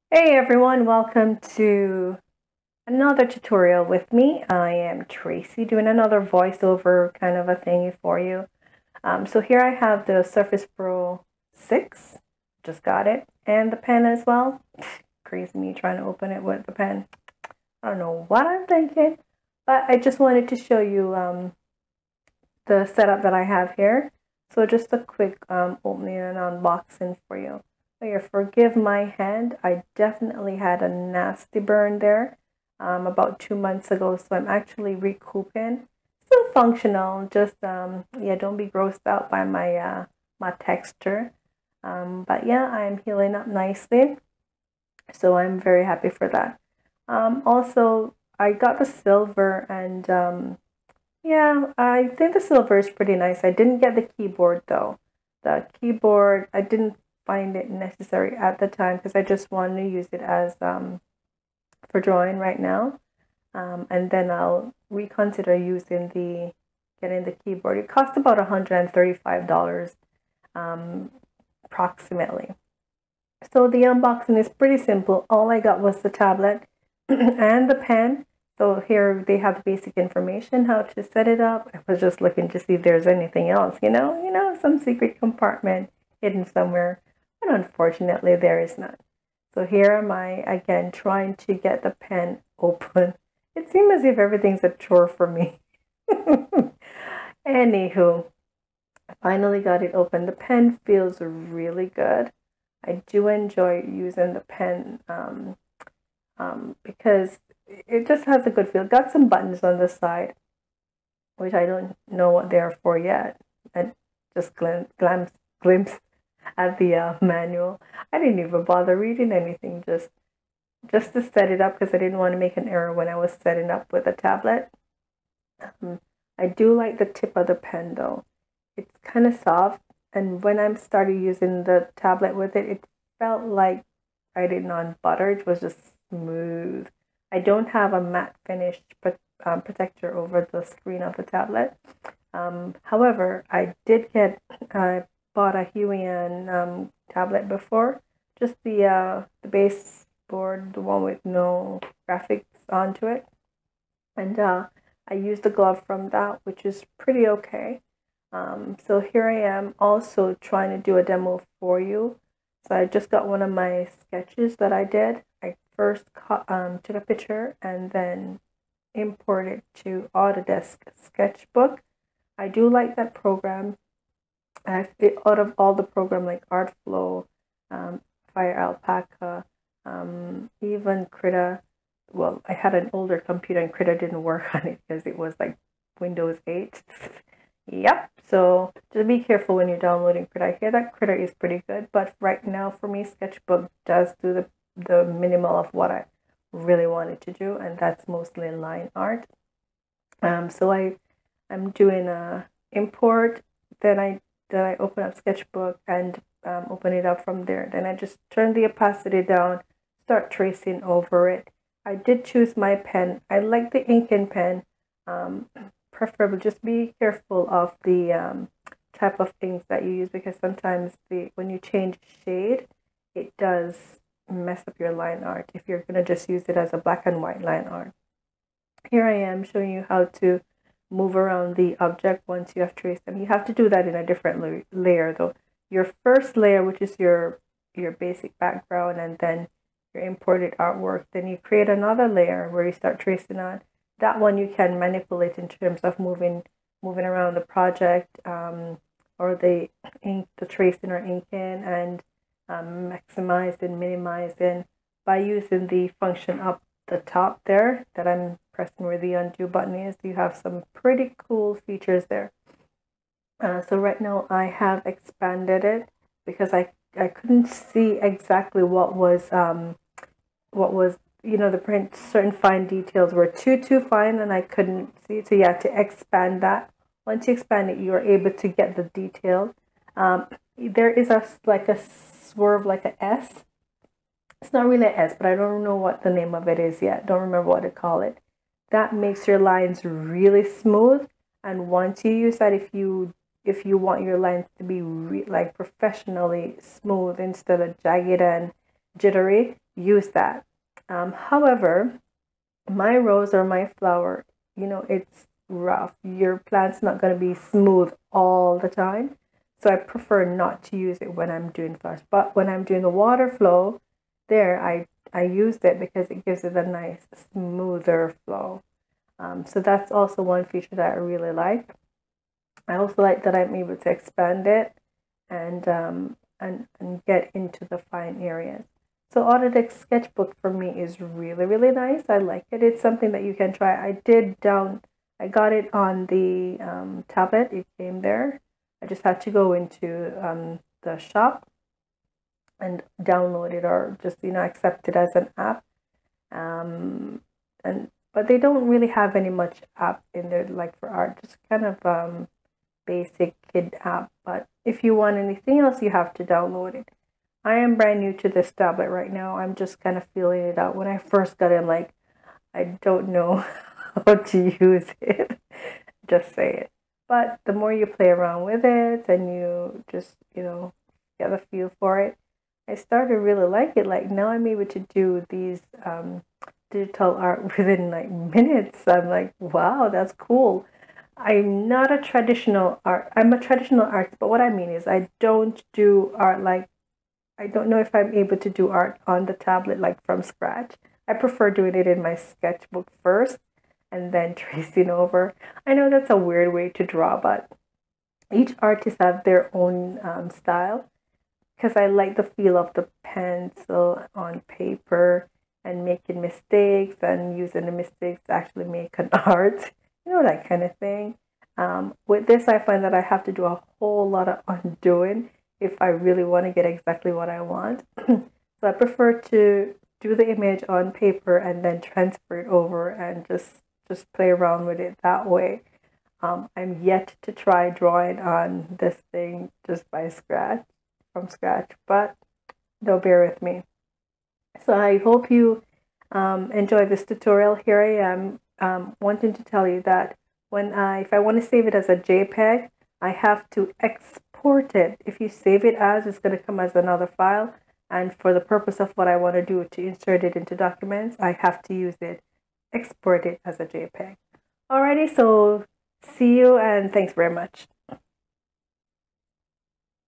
Hey everyone, welcome to another tutorial with me. I am Tracy doing another voiceover kind of a thingy for you. So here I have the Surface Pro 6, just got it, and the pen as well. Crazy me trying to open it with the pen. I don't know what I'm thinking, but I just wanted to show you the setup that I have here. So just a quick opening and unboxing for you. So here, forgive my hand. I definitely had a nasty burn there about 2 months ago. So I'm actually recouping. Still functional. Just yeah, don't be grossed out by my texture. But yeah, I'm healing up nicely. So I'm very happy for that. Also, I got the silver and yeah, I think the silver is pretty nice. I didn't get the keyboard though. The keyboard, I didn't find it necessary at the time because I just wanted to use it as for drawing right now. And then I'll reconsider getting the keyboard. It cost about $135 approximately. So the unboxing is pretty simple. All I got was the tablet and the pen. So here they have the basic information, how to set it up. I was just looking to see if there's anything else, some secret compartment hidden somewhere. But unfortunately, there is none. So here am I again trying to get the pen open. It seems as if everything's a chore for me. Anywho, I finally got it open. The pen feels really good. I do enjoy using the pen because it just has a good feel. Got some buttons on the side, which I don't know what they're for yet. I just glimpsed at the manual. I didn't even bother reading anything, just to set it up because I didn't want to make an error when I was setting up with a tablet. I do like the tip of the pen though. It's kind of soft, and when I started using the tablet with it, it felt like writing on butter. It was just smooth. I don't have a matte finish protector over the screen of the tablet. However, I bought a Huion tablet before, just the base board, the one with no graphics onto it, and I used the glove from that, which is pretty okay. So here I am also trying to do a demo for you. So I just got one of my sketches that I did. I first took a picture and then imported to Autodesk Sketchbook. I do like that program. Out of all the program like Artflow, Fire Alpaca, even Krita. Well, I had an older computer and Krita didn't work on it because it was like Windows 8. Yep, so just be careful when you're downloading Krita. I hear that Krita is pretty good, but right now for me, Sketchbook does do the minimal of what I really wanted to do, and that's mostly line art. So I'm doing a import, then I open up Sketchbook and open it up from there. Then I just turn the opacity down, start tracing over it. I did choose my pen. I like the ink and pen. Preferable. Just be careful of the type of things that you use because sometimes when you change shade, it does mess up your line art if you're gonna just use it as a black and white line art. Here I am showing you how to move around the object once you have traced them. You have to do that in a different layer though. Your first layer, which is your basic background, and then your imported artwork, then you create another layer where you start tracing on. That one you can manipulate in terms of moving around the project or the ink, the tracing or inking, and maximizing, minimizing by using the function up the top there that I'm pressing where the undo button is. You have some pretty cool features there. So right now I have expanded it because I couldn't see exactly what was the print, certain fine details were too fine and I couldn't see. So you have to expand that. Once you expand it, you are able to get the detail. There is like a swerve, like an S. It's not really an S, but I don't know what the name of it is yet. Don't remember what to call it. That makes your lines really smooth. And once you use that, if you want your lines to be like professionally smooth instead of jagged and jittery, use that. However, my rose or my flower, it's rough. Your plant's not going to be smooth all the time. So I prefer not to use it when I'm doing flowers. But when I'm doing the water flow, there I used it because it gives it a nice smoother flow. So that's also one feature that I really like. I also like that I'm able to expand it and get into the fine areas. So Autodesk Sketchbook for me is really, really nice. I like it. It's something that you can try. I got it on the tablet. It came there. I just had to go into the shop and download it, or just accept it as an app. But they don't really have any much app in there like for art. Just kind of basic kid app. But if you want anything else, you have to download it. I am brand new to this tablet right now. I'm just kind of feeling it out. When I first got it, I'm like, I don't know how to use it. Just say it. But the more you play around with it and you just, get a feel for it, I started to really like it. Like now I'm able to do these digital art within like minutes. I'm like, wow, that's cool. I'm not a traditional art. I'm a traditional artist, but what I mean is I don't do art like, I don't know if I'm able to do art on the tablet like from scratch. I prefer doing it in my sketchbook first and then tracing over. I know that's a weird way to draw, but each artist have their own style, because I like the feel of the pencil on paper and making mistakes and using the mistakes to actually make an art, that kind of thing. With this, I find that I have to do a whole lot of undoing if I really want to get exactly what I want. So I prefer to do the image on paper and then transfer it over and just play around with it that way. I'm yet to try drawing on this thing just from scratch, but they'll bear with me. So I hope you enjoy this tutorial. Here I am wanting to tell you that if I want to save it as a JPEG, I have to export it. If you save it as, it's going to come as another file. And for the purpose of what I want to do to insert it into documents, I have to export it as a JPEG. Alrighty, so see you and thanks very much.